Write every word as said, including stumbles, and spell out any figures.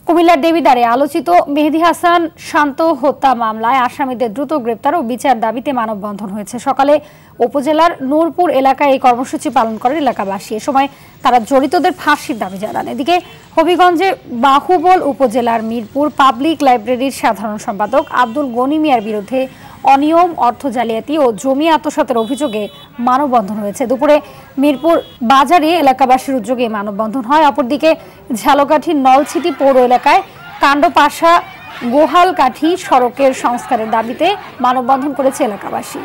কুমিল্লার দেবিদ্বারে আলোচিত মেহেদী হাসান শান্ত হত্যা মামলায় আসামিদের দ্রুত গ্রেপ্তার ও বিচার দাবিতে মানববন্ধন হয়েছে। সকালে উপজেলার নূরপুর এলাকায় এই কর্মসূচি পালন করেন এলাকাবাসী। এ সময় তারা জড়িতদের ফাঁসির দাবি জানান। এদিকে হবিগঞ্জে বাহুবল উপজেলার মিরপুর পাবলিক লাইব্রেরির সাধারণ সম্পাদক আব্দুল গনি মিয়ার বিরুদ্ধে অনিয়ম, অর্থ জালিয়াতি ও জমি আত্মসাতের অভিযোগে মানববন্ধন হয়েছে। দুপুরে মিরপুর বাজারে এলাকাবাসীর উদ্যোগে মানববন্ধন হয়। অপরদিকে ঝালকাঠির নলছিটি পৌর এলাকায় কাণ্ডপাশা গোহালকাঠি সড়কের সংস্কারের দাবিতে মানববন্ধন করেছে এলাকাবাসী।